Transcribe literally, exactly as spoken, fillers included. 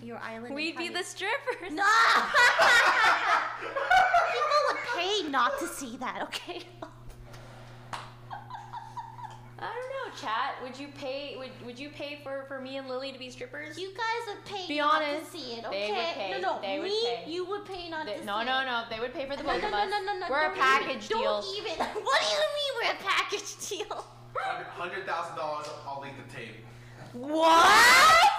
your island. We'd be the strippers. No! People would pay not to see that, okay? I don't know, chat. Would you pay? Would Would you pay for for me and Lily to be strippers? You guys would pay Be not honest, to see it, they okay? would pay. No, no, They would me, pay. you would pay not They, to no, see no, it. no. They would pay for the No, both no, of no, us. no, no, no, We're a don't package even, deal. Don't even. What do you mean we're a package deal? Hundred thousand dollars. I'll leave the tape. What?